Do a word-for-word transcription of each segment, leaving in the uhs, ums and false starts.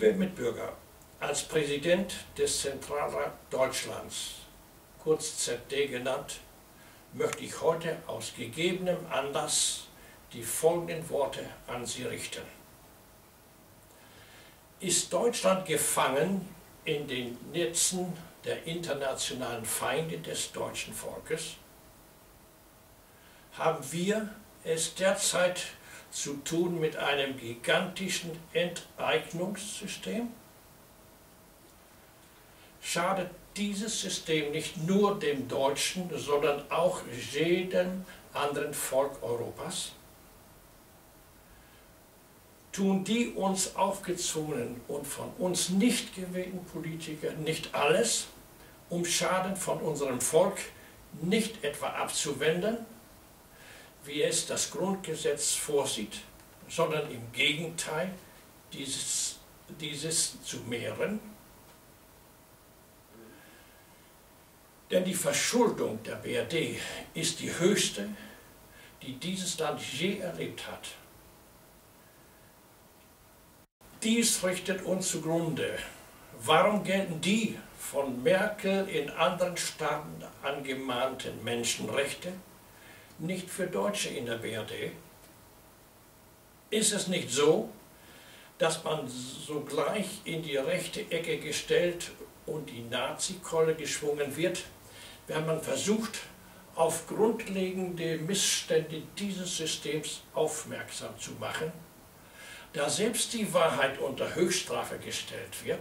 Liebe Mitbürger, als Präsident des Zentralrats Deutschlands, kurz Z D genannt, möchte ich heute aus gegebenem Anlass die folgenden Worte an Sie richten. Ist Deutschland gefangen in den Netzen der internationalen Feinde des deutschen Volkes? Haben wir es derzeit zu tun mit einem gigantischen Enteignungssystem? Schadet dieses System nicht nur dem Deutschen, sondern auch jedem anderen Volk Europas? Tun die uns aufgezwungenen und von uns nicht gewählten Politiker nicht alles, um Schaden von unserem Volk nicht etwa abzuwenden, wie es das Grundgesetz vorsieht, sondern im Gegenteil dieses, dieses zu mehren? Denn die Verschuldung der B R D ist die höchste, die dieses Land je erlebt hat. Dies richtet uns zugrunde. Warum gelten die von Merkel in anderen Staaten angemahnten Menschenrechte nicht für Deutsche in der B R D? Ist es nicht so, dass man sogleich in die rechte Ecke gestellt und die Nazikeule geschwungen wird, wenn man versucht, auf grundlegende Missstände dieses Systems aufmerksam zu machen, da selbst die Wahrheit unter Höchststrafe gestellt wird?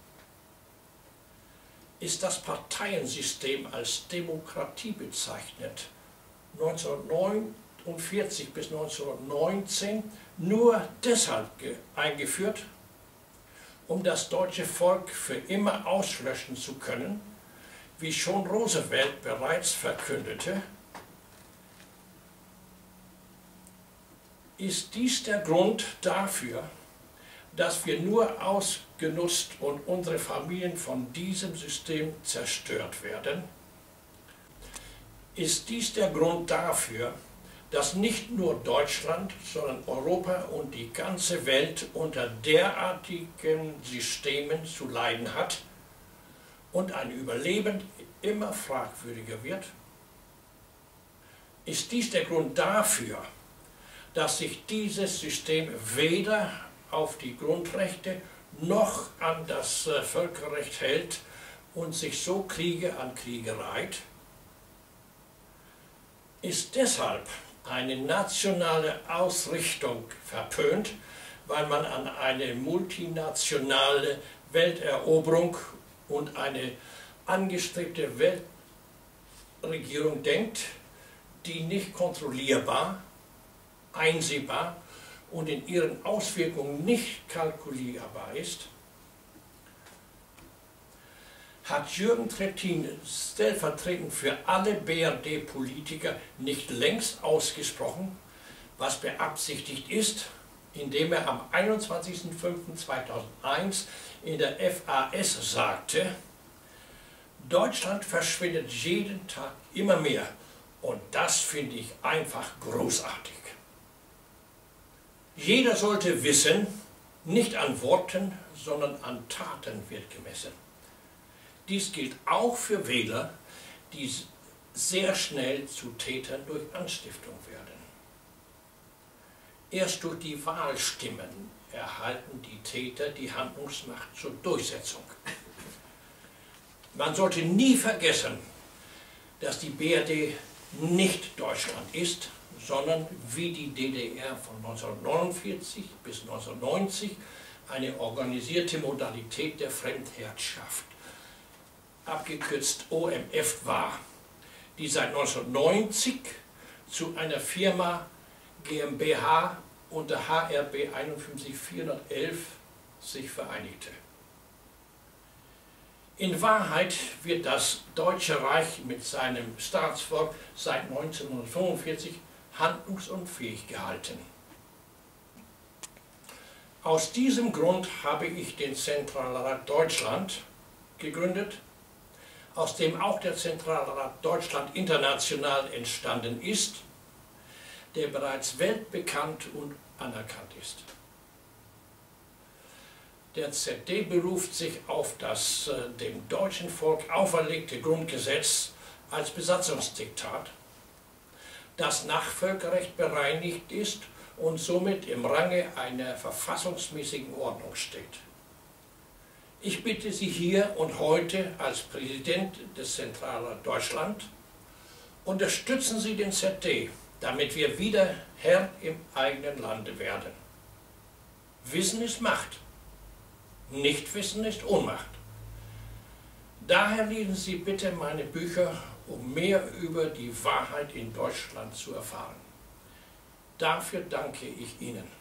Ist das Parteiensystem als Demokratie bezeichnet, neunzehnhundertneunundvierzig bis neunzehnhundertneunzehn nur deshalb eingeführt, um das deutsche Volk für immer auslöschen zu können, wie schon Roosevelt bereits verkündete? Ist dies der Grund dafür, dass wir nur ausgenutzt und unsere Familien von diesem System zerstört werden? Ist dies der Grund dafür, dass nicht nur Deutschland, sondern Europa und die ganze Welt unter derartigen Systemen zu leiden hat und ein Überleben immer fragwürdiger wird? Ist dies der Grund dafür, dass sich dieses System weder auf die Grundrechte noch an das Völkerrecht hält und sich so Kriege an Kriege reiht? Ist deshalb eine nationale Ausrichtung verpönt, weil man an eine multinationale Welteroberung und eine angestrebte Weltregierung denkt, die nicht kontrollierbar, einsehbar und in ihren Auswirkungen nicht kalkulierbar ist? Hat Jürgen Trittin stellvertretend für alle B R D-Politiker nicht längst ausgesprochen, was beabsichtigt ist, indem er am einundzwanzigsten fünften zweitausendeins in der F A S sagte: Deutschland verschwindet jeden Tag immer mehr und das finde ich einfach großartig. Jeder sollte wissen, nicht an Worten, sondern an Taten wird gemessen. Dies gilt auch für Wähler, die sehr schnell zu Tätern durch Anstiftung werden. Erst durch die Wahlstimmen erhalten die Täter die Handlungsmacht zur Durchsetzung. Man sollte nie vergessen, dass die B R D nicht Deutschland ist, sondern wie die D D R von neunzehnhundertneunundvierzig bis neunzehnhundertneunzig eine organisierte Modalität der Fremdherrschaft, abgekürzt O M F, war, die seit neunzehnhundertneunzig zu einer Firma GmbH unter H R B einundfünfzig vierhundertelf sich vereinigte. In Wahrheit wird das Deutsche Reich mit seinem Staatsvolk seit neunzehnhundertfünfundvierzig handlungsunfähig gehalten. Aus diesem Grund habe ich den Zentralrat Deutschland gegründet, aus dem auch der Zentralrat Deutschland International entstanden ist, der bereits weltbekannt und anerkannt ist. Der Z D beruft sich auf das äh, dem deutschen Volk auferlegte Grundgesetz als Besatzungsdiktat, das nach Völkerrecht bereinigt ist und somit im Range einer verfassungsmäßigen Ordnung steht. Ich bitte Sie hier und heute als Präsident des Zentraler Deutschland, unterstützen Sie den Z D, damit wir wieder Herr im eigenen Lande werden. Wissen ist Macht, Nichtwissen ist Ohnmacht. Daher lesen Sie bitte meine Bücher, um mehr über die Wahrheit in Deutschland zu erfahren. Dafür danke ich Ihnen.